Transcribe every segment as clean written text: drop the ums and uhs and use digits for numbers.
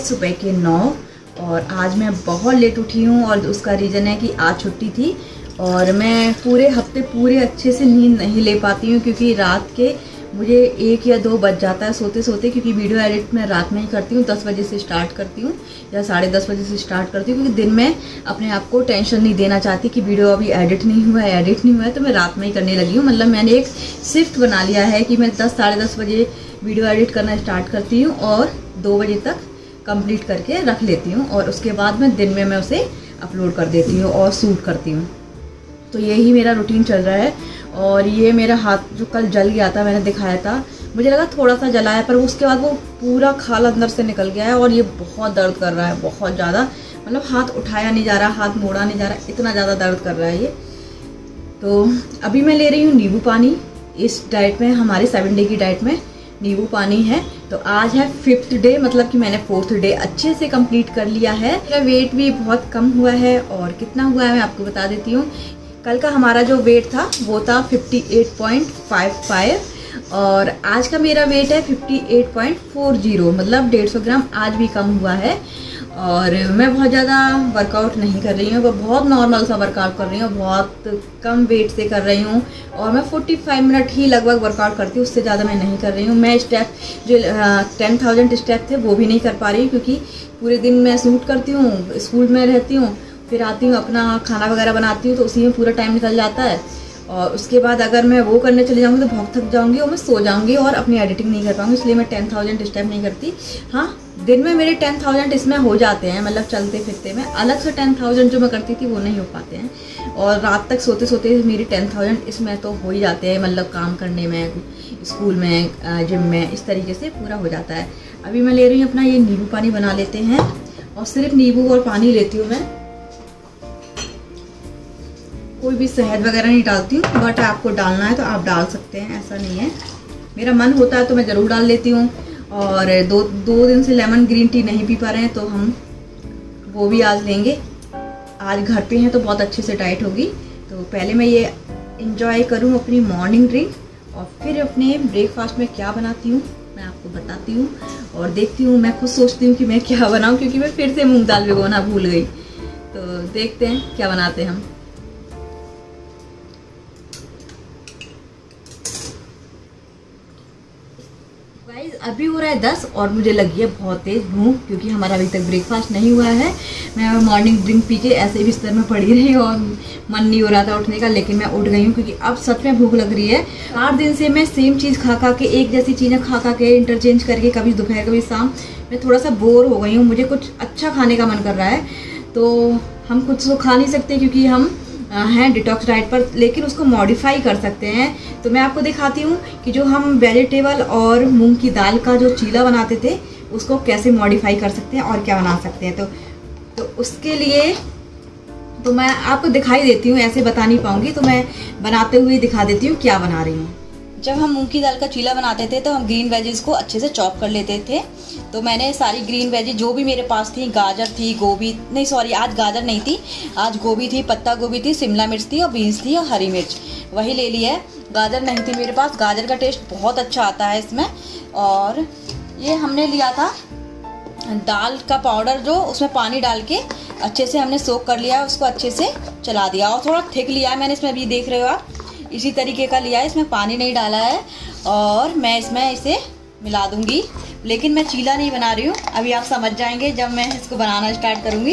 सुबह के 9 और आज मैं बहुत लेट उठी हूँ और उसका रीज़न है कि आज छुट्टी थी और मैं पूरे हफ्ते पूरे अच्छे से नींद नहीं ले पाती हूँ क्योंकि रात के मुझे 1 या 2 बज जाता है सोते सोते, क्योंकि वीडियो एडिट मैं रात में ही करती हूँ। 10 बजे से स्टार्ट करती हूँ या 10:30 बजे से स्टार्ट करती हूँ, क्योंकि दिन में अपने आप को टेंशन नहीं देना चाहती कि वीडियो अभी एडिट नहीं हुआ है, तो मैं रात में ही करने लगी हूँ। मतलब मैंने एक शिफ्ट बना लिया है कि मैं 10-10:30 बजे वीडियो एडिट करना स्टार्ट करती हूँ और 2 बजे तक कंप्लीट करके रख लेती हूँ और उसके बाद में दिन में मैं उसे अपलोड कर देती हूँ और शूट करती हूँ। तो यही मेरा रूटीन चल रहा है। और ये मेरा हाथ जो कल जल गया था, मैंने दिखाया था, मुझे लगा थोड़ा सा जला है, पर उसके बाद वो पूरा खाल अंदर से निकल गया है और ये बहुत दर्द कर रहा है, बहुत ज़्यादा। मतलब हाथ उठाया नहीं जा रहा, हाथ मोड़ा नहीं जा रहा, इतना ज़्यादा दर्द कर रहा है ये। तो अभी मैं ले रही हूँ नींबू पानी। इस डाइट में, हमारे 7 डे की डाइट में नींबू पानी है। तो आज है 5th डे, मतलब कि मैंने 4th डे अच्छे से कंप्लीट कर लिया है। मेरा वेट भी बहुत कम हुआ है और कितना हुआ है मैं आपको बता देती हूँ। कल का हमारा जो वेट था वो था 58.55 और आज का मेरा वेट है 58.40, मतलब 150 ग्राम आज भी कम हुआ है। और मैं बहुत ज़्यादा वर्कआउट नहीं कर रही हूँ, बहुत नॉर्मल सा वर्कआउट कर रही हूँ, बहुत कम वेट से कर रही हूँ और मैं 45 मिनट ही लगभग वर्कआउट करती हूँ, उससे ज़्यादा मैं नहीं कर रही हूँ। मैं स्टेप जो 10,000 स्टेप थे वो भी नहीं कर पा रही हूँ, क्योंकि पूरे दिन मैं शूट करती हूँ, स्कूल में रहती हूँ, फिर आती हूँ अपना खाना वगैरह बनाती हूँ, तो उसी में पूरा टाइम निकल जाता है। और उसके बाद अगर मैं वो करने चली जाऊँगी तो बहुत थक जाऊँगी और मैं सो जाऊँगी और अपनी एडिटिंग नहीं कर पाऊँगी, इसलिए मैं 10,000 स्टेप नहीं करती। हाँ, दिन में मेरे 10,000 इसमें हो जाते हैं, मतलब चलते फिरते में। अलग से 10,000 जो मैं करती थी वो नहीं हो पाते हैं। और रात तक सोते सोते मेरी 10,000 इसमें तो हो ही जाते हैं, मतलब काम करने में, स्कूल में, जिम में, इस तरीके से पूरा हो जाता है। अभी मैं ले रही हूँ अपना ये नींबू पानी बना लेते हैं और सिर्फ नींबू और पानी लेती हूँ मैं, कोई भी शहद वगैरह नहीं डालती हूँ। बट आपको डालना है तो आप डाल सकते हैं, ऐसा नहीं है। मेरा मन होता है तो मैं ज़रूर डाल लेती हूँ। और दो दिन से लेमन ग्रीन टी नहीं पी पा रहे हैं तो हम वो भी आज लेंगे। आज घर पे हैं तो बहुत अच्छे से डाइट होगी। तो पहले मैं ये इंजॉय करूँ अपनी मॉर्निंग ड्रिंक और फिर अपने ब्रेकफास्ट में क्या बनाती हूँ मैं आपको बताती हूँ और देखती हूँ। मैं खुद सोचती हूँ कि मैं क्या बनाऊँ, क्योंकि मैं फिर से मूँग दाल भिगोना भूल गई। तो देखते हैं क्या बनाते हैं हम। अभी हो रहा है 10 और मुझे लगी है बहुत तेज़ भूख, क्योंकि हमारा अभी तक ब्रेकफास्ट नहीं हुआ है। मैं मॉर्निंग ड्रिंक पी के ऐसे ही बिस्तर में पड़ी रही और मन नहीं हो रहा था उठने का, लेकिन मैं उठ गई हूँ क्योंकि अब सच में भूख लग रही है। 4 दिन से मैं सेम चीज़ खा खा के, एक जैसी चीज़ें खा खा के, इंटरचेंज करके, कभी दोपहर कभी शाम, मैं थोड़ा सा बोर हो गई हूँ। मुझे कुछ अच्छा खाने का मन कर रहा है। तो हम कुछ तो खा नहीं सकते क्योंकि हम हैं डिटॉक्स डाइट पर, लेकिन उसको मॉडिफाई कर सकते हैं। तो मैं आपको दिखाती हूँ कि जो हम वेजिटेबल और मूंग की दाल का जो चीला बनाते थे उसको कैसे मॉडिफाई कर सकते हैं और क्या बना सकते हैं। तो उसके लिए तो मैं आपको दिखाई देती हूँ, ऐसे बता नहीं पाऊँगी, तो मैं बनाते हुए दिखा देती हूँ क्या बना रही हूँ। जब हम मूंग की दाल का चीला बनाते थे तो हम ग्रीन वेजीज को अच्छे से चॉप कर लेते थे। तो मैंने सारी ग्रीन वेजीज जो भी मेरे पास थी, गाजर थी, गोभी नहीं, सॉरी आज गाजर नहीं थी, आज गोभी थी, पत्ता गोभी थी, शिमला मिर्च थी और बीन्स थी और हरी मिर्च, वही ले लिया है। गाजर नहीं थी मेरे पास, गाजर का टेस्ट बहुत अच्छा आता है इसमें। और ये हमने लिया था दाल का पाउडर, जो उसमें पानी डाल के अच्छे से हमने सोक कर लिया है, उसको अच्छे से चला दिया और थोड़ा थिक लिया है मैंने इसमें, अभी देख रहे हो आप, इसी तरीके का लिया है, इसमें पानी नहीं डाला है। और मैं इसमें इसे मिला दूंगी, लेकिन मैं चीला नहीं बना रही हूँ, अभी आप समझ जाएंगे जब मैं इसको बनाना स्टार्ट करूंगी।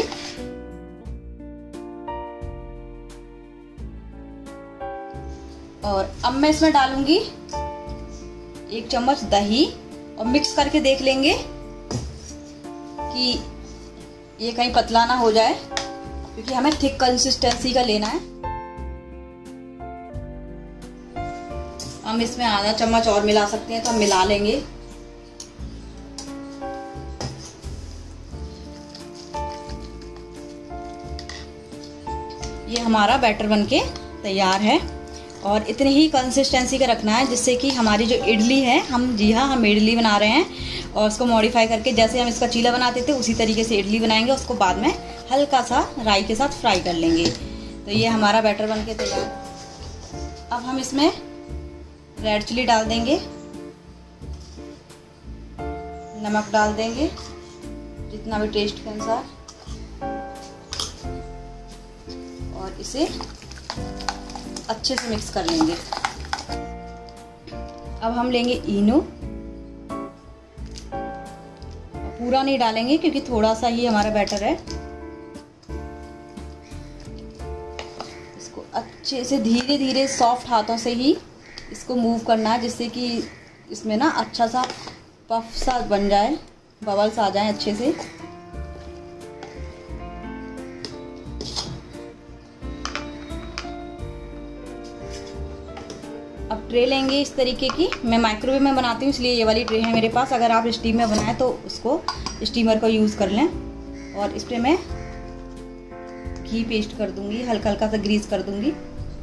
और अब मैं इसमें डालूंगी 1 चम्मच दही और मिक्स करके देख लेंगे कि ये कहीं पतला ना हो जाए, क्योंकि हमें थिक कंसिस्टेंसी का लेना है। हम इसमें आधा चम्मच और मिला सकते हैं, तो हम मिला लेंगे। ये हमारा बैटर बनके तैयार है और इतनी ही कंसिस्टेंसी का रखना है, जिससे कि हमारी जो इडली है, हम इडली बना रहे हैं और उसको मॉडिफाई करके जैसे हम इसका चीला बनाते थे उसी तरीके से इडली बनाएंगे। उसको बाद में हल्का सा राई के साथ फ्राई कर लेंगे। तो ये हमारा बैटर बनके तैयार। अब हम इसमें रेड चिली डाल देंगे, नमक डाल देंगे, जितना भी टेस्ट के अनुसार, और इसे अच्छे से मिक्स कर लेंगे। अब हम लेंगे इनो, पूरा नहीं डालेंगे क्योंकि थोड़ा सा ही हमारा बैटर है। इसको अच्छे से धीरे धीरे सॉफ्ट हाथों से ही इसको मूव करना है, जिससे कि इसमें ना अच्छा सा पफ सा बन जाए, बबल्स आ जाएं अच्छे से। अब ट्रे लेंगे इस तरीके की, मैं माइक्रोवेव में बनाती हूँ इसलिए ये वाली ट्रे है मेरे पास। अगर आप स्टीम में बनाएं तो उसको स्टीमर को यूज़ कर लें। और इस पर मैं घी पेस्ट कर दूंगी, हल्का हल्का सा ग्रीस कर दूंगी।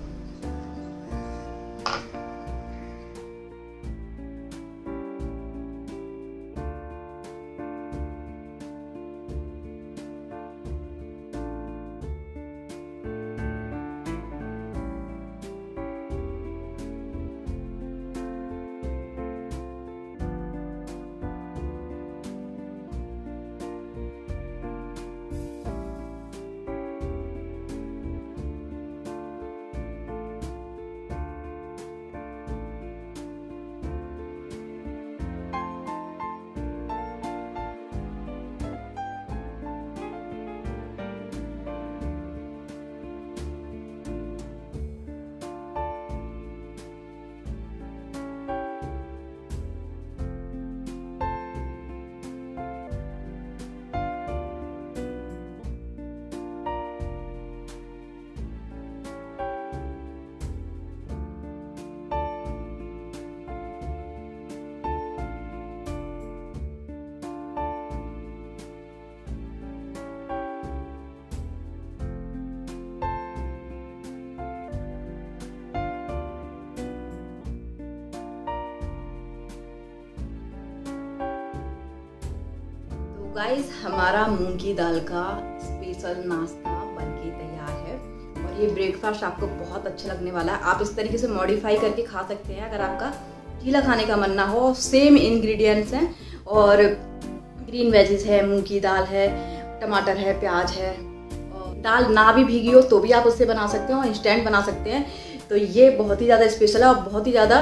गाइस, हमारा मूंग की दाल का स्पेशल नाश्ता बनके तैयार है और ये ब्रेकफास्ट आपको बहुत अच्छा लगने वाला है। आप इस तरीके से मॉडिफाई करके खा सकते हैं अगर आपका गीला खाने का मन ना हो। सेम इंग्रेडिएंट्स हैं और ग्रीन वेजिस है, मूंग की दाल है, टमाटर है, प्याज है। दाल ना भी भीगी हो तो भी आप उससे बना सकते हो और इंस्टेंट बना सकते हैं। तो ये बहुत ही ज़्यादा स्पेशल है और बहुत ही ज़्यादा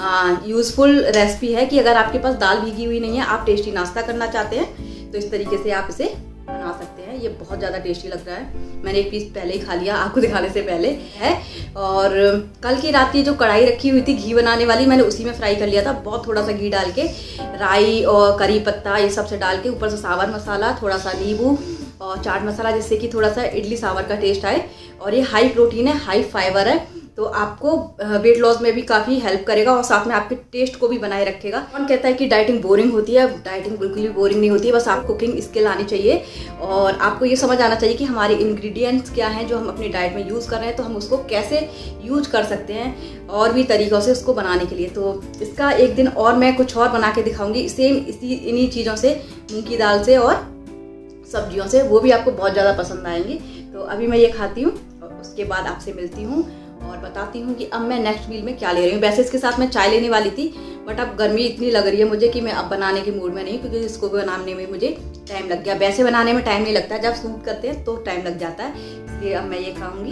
यूज़फुल रेसिपी है कि अगर आपके पास दाल भीगी हुई नहीं है, आप टेस्टी नाश्ता करना चाहते हैं तो इस तरीके से आप इसे बना सकते हैं। ये बहुत ज़्यादा टेस्टी लग रहा है। मैंने एक पीस पहले ही खा लिया आपको दिखाने से पहले है। और कल की रात की जो कढ़ाई रखी हुई थी घी बनाने वाली, मैंने उसी में फ्राई कर लिया था। बहुत थोड़ा सा घी डाल के, राई और करी पत्ता ये सब से डाल के, ऊपर से सांभर मसाला, थोड़ा सा नींबू और चाट मसाला, जिससे कि थोड़ा सा इडली सांभर का टेस्ट आए। और ये हाई प्रोटीन है, हाई फाइबर है, तो आपको वेट लॉस में भी काफ़ी हेल्प करेगा और साथ में आपके टेस्ट को भी बनाए रखेगा। कौन कहता है कि डाइटिंग बोरिंग होती है? डाइटिंग बिल्कुल भी बोरिंग नहीं होती है। बस आप कुकिंग स्किल आनी चाहिए और आपको ये समझ आना चाहिए कि हमारे इंग्रेडिएंट्स क्या हैं जो हम अपनी डाइट में यूज़ कर रहे हैं, तो हम उसको कैसे यूज कर सकते हैं और भी तरीक़ों से उसको बनाने के लिए। तो इसका एक दिन और मैं कुछ और बना के दिखाऊंगी सेम इन्हीं चीज़ों से, मूँग की दाल से और सब्जियों से, वो भी आपको बहुत ज़्यादा पसंद आएंगी। तो अभी मैं ये खाती हूँ और उसके बाद आपसे मिलती हूँ और बताती हूँ कि अब मैं नेक्स्ट मील में क्या ले रही हूँ। वैसे इसके साथ मैं चाय लेने वाली थी, बट अब गर्मी इतनी लग रही है मुझे कि मैं अब बनाने के मूड में नहीं, क्योंकि इसको बनाने में मुझे टाइम लग गया। वैसे बनाने में टाइम नहीं लगता, जब सूट करते हैं तो टाइम लग जाता है, इसलिए अब मैं ये खाऊंगी।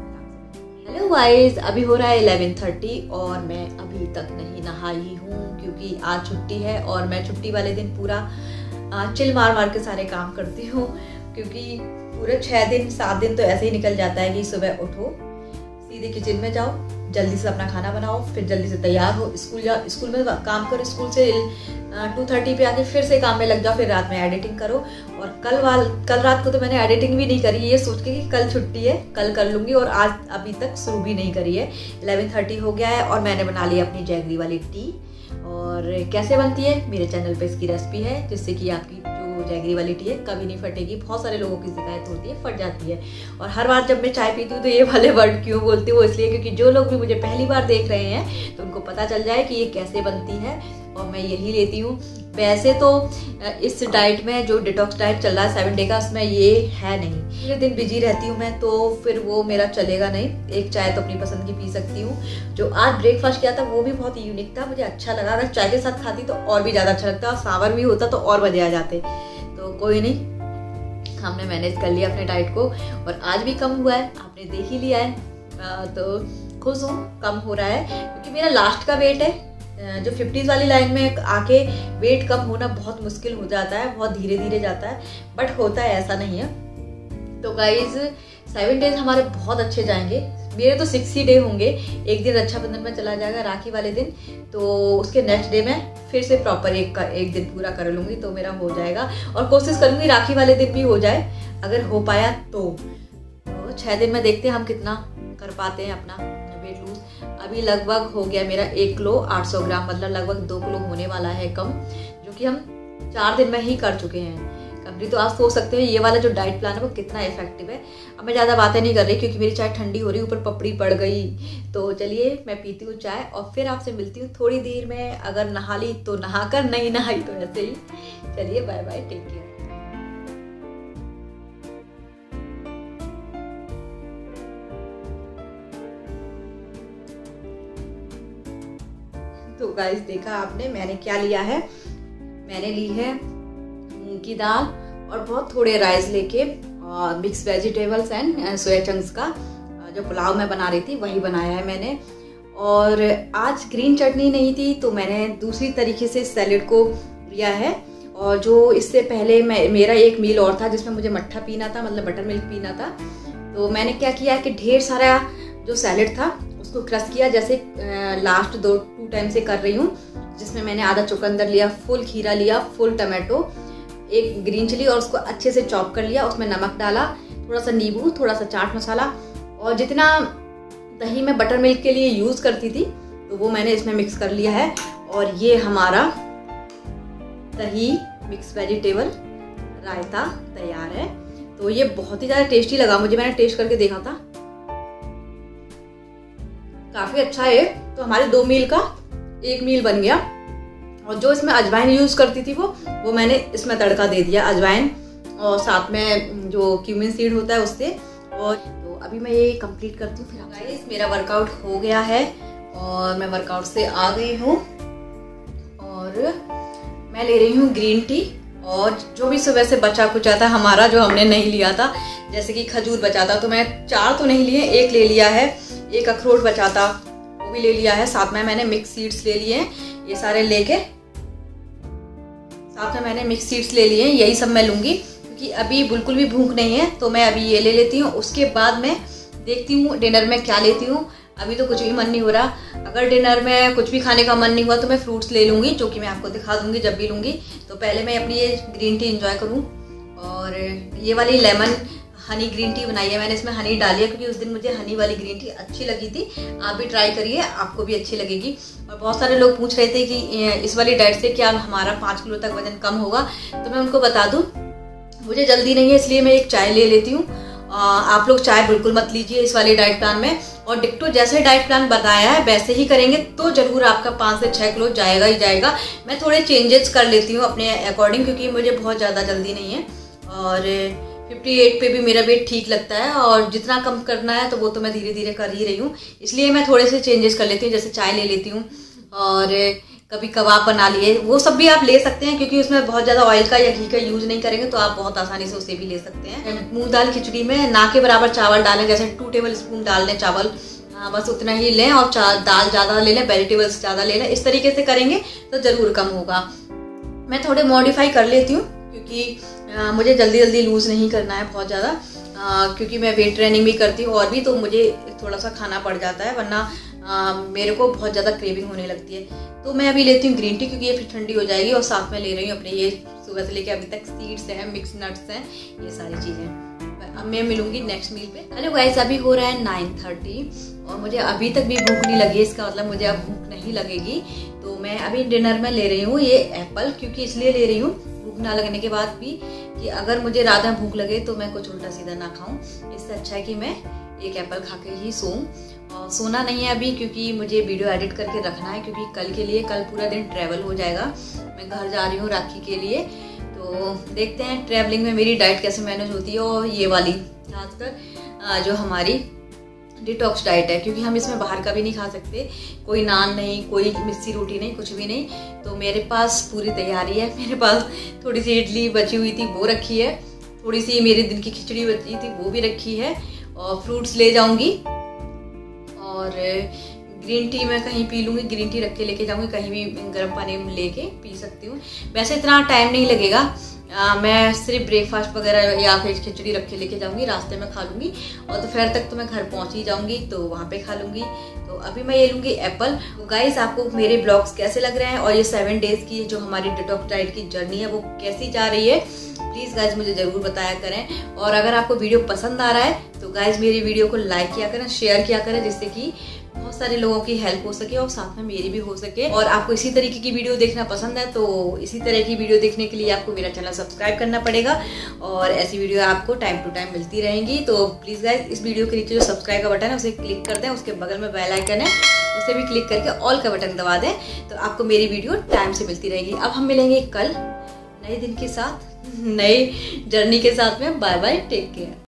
हेलो गाइस, अभी हो रहा है 11:30 और मैं अभी तक नहीं नहाई हूँ क्योंकि आज छुट्टी है और मैं छुट्टी वाले दिन पूरा चिल मार के सारे काम करती हूँ, क्योंकि पूरे 7 दिन तो ऐसे ही निकल जाता है कि सुबह उठो, सीधे किचन में जाओ, जल्दी से अपना खाना बनाओ, फिर जल्दी से तैयार हो, स्कूल जाओ, स्कूल में काम करो, स्कूल से 2:30 पे आके फिर से काम में लग जाओ, फिर रात में एडिटिंग करो। और कल रात को तो मैंने एडिटिंग भी नहीं करी, ये सोच के कि कल छुट्टी है, कल कर लूँगी, और आज अभी तक शुरू भी नहीं करी है। 11:30 हो गया है और मैंने बना ली अपनी जैगरी वाली टी। और कैसे बनती है, मेरे चैनल पे इसकी रेसिपी है, जिससे कि आपकी जो जैगरी वाली टी है कभी नहीं फटेगी। बहुत सारे लोगों की शिकायत होती है, फट जाती है। और हर बार जब मैं चाय पीती हूँ तो ये वाले वर्ड क्यों बोलती हूँ, इसलिए क्योंकि जो लोग भी मुझे पहली बार देख रहे हैं तो उनको पता चल जाए कि ये कैसे बनती है और मैं यही लेती हूँ। वैसे तो इस डाइट में जो डिटॉक्स डाइट चल रहा है 7 डे का, उसमें ये है नहीं। पूरे दिन बिजी रहती हूँ मैं, तो फिर वो मेरा चलेगा नहीं। एक चाय तो अपनी पसंद की पी सकती हूँ। जो आज ब्रेकफास्ट किया था वो भी बहुत यूनिक था, मुझे अच्छा लगा। अगर चाय के साथ खाती तो और भी ज़्यादा अच्छा लगता, और सांभर भी होता तो और मजे आ जाते। तो कोई नहीं, हमने मैनेज कर लिया अपने डाइट को और आज भी कम हुआ है, आपने देख ही लिया है। तो खुश हूँ कम हो रहा है, क्योंकि मेरा लास्ट का वेट है जो 50s वाली लाइन में आके वेट कम होना बहुत मुश्किल हो जाता है, बहुत धीरे धीरे जाता है, बट होता है, ऐसा नहीं है। तो गाइज 7 डेज हमारे बहुत अच्छे जाएंगे। मेरे तो 60 डे होंगे, एक दिन रक्षाबंधन में चला जाएगा राखी वाले दिन, तो उसके नेक्स्ट डे में फिर से प्रॉपर एक दिन पूरा कर लूँगी तो मेरा हो जाएगा। और कोशिश करूँगी राखी वाले दिन भी हो जाए, अगर हो पाया तो 6 दिन में देखते हैं हम कितना कर पाते हैं अपना वेट लूज। अभी लगभग हो गया मेरा 1 किलो 800 ग्राम, मतलब लगभग 2 किलो होने वाला है कम, जो कि हम 4 दिन में ही कर चुके हैं कंप्लीट। तो आप सोच सकते हो ये वाला जो डाइट प्लान है वो कितना इफेक्टिव है। अब मैं ज़्यादा बातें नहीं कर रही क्योंकि मेरी चाय ठंडी हो रही, ऊपर पपड़ी पड़ गई। तो चलिए मैं पीती हूँ चाय और फिर आपसे मिलती हूँ थोड़ी देर में। अगर नहा ली तो नहाकर, नहीं नहाई तो ऐसे ही। चलिए बाय बाय, टेक केयर। तो गाइस देखा आपने मैंने क्या लिया है, मैंने ली है मूंग की दाल और बहुत थोड़े राइस लेके और mix vegetables and soya chunks का जो पुलाव मैं बना रही थी वही बनाया है मैंने। और आज ग्रीन चटनी नहीं थी तो मैंने दूसरी तरीके से सैलेड को लिया है। और जो इससे पहले मेरा एक मील और था जिसमें मुझे मट्ठा पीना था, मतलब बटर मिल्क पीना था। तो मैंने क्या किया कि ढेर सारा जो सैलेड था उसको क्रश किया, जैसे लास्ट 2 टाइम से कर रही हूँ, जिसमें मैंने आधा चुकंदर लिया, फुल खीरा लिया, फुल टमाटो, एक ग्रीन चिली और उसको अच्छे से चॉप कर लिया। उसमें नमक डाला, थोड़ा सा नींबू, थोड़ा सा चाट मसाला और जितना दही मैं बटर मिल्क के लिए यूज़ करती थी तो वो मैंने इसमें मिक्स कर लिया है। और ये हमारा दही मिक्स वेजिटेबल रायता तैयार है। तो ये बहुत ही ज़्यादा टेस्टी लगा मुझे, मैंने टेस्ट करके देखा था, काफ़ी अच्छा है। तो हमारे 2 मील का 1 मील बन गया। और जो इसमें अजवाइन यूज़ करती थी वो मैंने इसमें तड़का दे दिया, अजवाइन और साथ में जो क्यूमिन सीड होता है उससे। और तो अभी मैं ये कंप्लीट करती हूँ। फिर गाइस मेरा वर्कआउट हो गया है और मैं वर्कआउट से आ गई हूँ और मैं ले रही हूँ ग्रीन टी। और जो भी सुबह से बचा कुचा था हमारा, जो हमने नहीं लिया था, जैसे कि खजूर बचा था तो मैं 4 तो नहीं लिए, 1 ले लिया है। एक अखरोट बचा था वो भी ले लिया है। साथ में मैंने मिक्स सीड्स ले लिए हैं, ये सारे लेके साथ में मैंने मिक्स सीड्स ले लिए हैं। यही सब मैं लूँगी क्योंकि अभी बिल्कुल भी भूख नहीं है, तो मैं अभी ये ले लेती हूँ। उसके बाद मैं देखती हूँ डिनर में क्या लेती हूँ। अभी तो कुछ भी मन नहीं हो रहा। अगर डिनर में कुछ भी खाने का मन नहीं हुआ तो मैं फ्रूट्स ले लूँगी, जो कि मैं आपको दिखा दूँगी जब भी लूँगी। तो पहले मैं अपनी ये ग्रीन टी इंजॉय करूँ। और ये वाली लेमन हनी ग्रीन टी बनाई है मैंने, इसमें हनी डाली है क्योंकि उस दिन मुझे हनी वाली ग्रीन टी अच्छी लगी थी। आप भी ट्राई करिए, आपको भी अच्छी लगेगी। और बहुत सारे लोग पूछ रहे थे कि इस वाली डाइट से क्या हमारा 5 किलो तक वजन कम होगा, तो मैं उनको बता दूं मुझे जल्दी नहीं है, इसलिए मैं एक चाय ले लेती हूँ। आप लोग चाय बिल्कुल मत लीजिए इस वाले डाइट प्लान में। और डिक्टो जैसे डाइट प्लान बताया है वैसे ही करेंगे तो जरूर आपका 5 से 6 किलो जाएगा ही जाएगा। मैं थोड़े चेंजेस कर लेती हूँ अपने अकॉर्डिंग, क्योंकि मुझे बहुत ज़्यादा जल्दी नहीं है। और 58 पे भी मेरा वेट ठीक लगता है और जितना कम करना है तो वो तो मैं धीरे धीरे कर ही रही हूँ, इसलिए मैं थोड़े से चेंजेस कर लेती हूँ। जैसे चाय ले लेती हूँ और कभी कबाब बना लिए, वो सब भी आप ले सकते हैं क्योंकि उसमें बहुत ज़्यादा ऑयल का या घी का यूज नहीं करेंगे, तो आप बहुत आसानी से उसे भी ले सकते हैं। मूंग दाल खिचड़ी में ना के बराबर चावल डालें, जैसे 2 टेबल स्पून डाल लें चावल, बस उतना ही लें। और दाल ज़्यादा ले लें, वेजिटेबल्स ज़्यादा ले लें। इस तरीके से करेंगे तो ज़रूर कम होगा। मैं थोड़े मॉडिफाई कर लेती हूँ क्योंकि मुझे जल्दी जल्दी लूज़ नहीं करना है बहुत ज़्यादा, क्योंकि मैं वेट ट्रेनिंग भी करती हूँ और भी, तो मुझे थोड़ा सा खाना पड़ जाता है, वरना मेरे को बहुत ज़्यादा क्रेविंग होने लगती है। तो मैं अभी लेती हूँ ग्रीन टी क्योंकि ये फिर ठंडी हो जाएगी। और साथ में ले रही हूँ अपने ये सुबह से लेके अभी तक सीड्स हैं, मिक्स नट्स हैं, ये सारी चीज़ें। अब मैं मिलूंगी नेक्स्ट मील पे। हेलो गाइस, अभी हो रहा है 9:30 और मुझे अभी तक भी भूख नहीं लगी। इसका मतलब मुझे अब भूख नहीं लगेगी। तो मैं अभी डिनर में ले रही हूँ ये एप्पल, क्योंकि इसलिए ले रही हूँ भूख ना लगने के बाद भी कि अगर मुझे रात में भूख लगे तो मैं कुछ उल्टा सीधा ना खाऊं। इससे अच्छा है कि मैं एक एप्पल खा के ही सोऊं। और सोना नहीं है अभी क्योंकि मुझे वीडियो एडिट करके रखना है, क्योंकि कल के लिए कल पूरा दिन ट्रैवल हो जाएगा। मैं घर जा रही हूँ राखी के लिए, तो देखते हैं ट्रैवलिंग में मेरी डाइट कैसे मैनेज होती है। और ये वाली खासकर जो हमारी डिटॉक्स डाइट है, क्योंकि हम इसमें बाहर का भी नहीं खा सकते, कोई नान नहीं, कोई मिस्सी रोटी नहीं, कुछ भी नहीं। तो मेरे पास पूरी तैयारी है। मेरे पास थोड़ी सी इडली बची हुई थी वो रखी है, थोड़ी सी मेरे दिन की खिचड़ी बची थी वो भी रखी है, और फ्रूट्स ले जाऊंगी, और ग्रीन टी मैं कहीं पी लूँगी, ग्रीन टी रख के लेके जाऊँगी, कहीं भी गर्म पानी में लेके पी सकती हूँ। वैसे इतना टाइम नहीं लगेगा, मैं सिर्फ ब्रेकफास्ट वगैरह या फिर खिचड़ी रख के लेके जाऊँगी, रास्ते में खा लूँगी, और दोपहर तक तो मैं घर पहुँच ही जाऊँगी, तो वहाँ पे खा लूँगी। तो अभी मैं ये लूँगी एप्पल। तो गाइस, आपको मेरे ब्लॉग्स कैसे लग रहे हैं, और ये 7 डेज़ की जो हमारी डिटॉक्स डाइट की जर्नी है वो कैसी जा रही है, प्लीज़ गाइज मुझे ज़रूर बताया करें। और अगर आपको वीडियो पसंद आ रहा है तो गाइज मेरी वीडियो को लाइक किया करें, शेयर किया करें, जिससे कि बहुत सारे लोगों की हेल्प हो सके और साथ में मेरी भी हो सके। और आपको इसी तरीके की वीडियो देखना पसंद है तो इसी तरह की वीडियो देखने के लिए आपको मेरा चैनल सब्सक्राइब करना पड़ेगा, और ऐसी वीडियो आपको टाइम टू टाइम मिलती रहेंगी। तो प्लीज़ गाइज इस वीडियो के नीचे जो सब्सक्राइब का बटन है उसे क्लिक कर दें, उसके बगल में बेल आइकन है उसे भी क्लिक करके ऑल का बटन दबा दें, तो आपको मेरी वीडियो टाइम से मिलती रहेगी। अब हम मिलेंगे कल नए दिन के साथ, नए जर्नी के साथ में। Bye bye, take care.